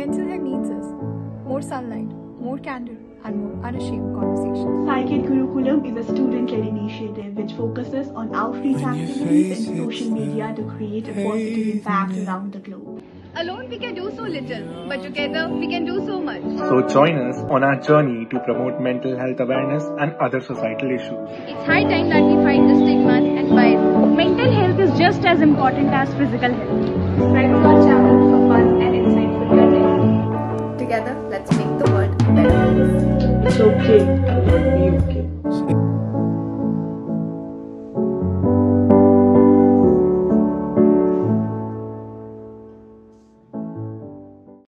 mental health needs is more sunlight, more candor, and more unashamed conversations. Psyched Gurukulam is a student-led initiative which focuses on outreach activities and social media to create a positive impact around the globe. Alone we can do so little, but together we can do so much. So join us on our journey to promote mental health awareness and other societal issues. It's high time that we fight the stigmas and bias. Mental health is just as important as physical health. Subscribe to our channel for fun and insightful content. Together, let's make the world a better place. It's okay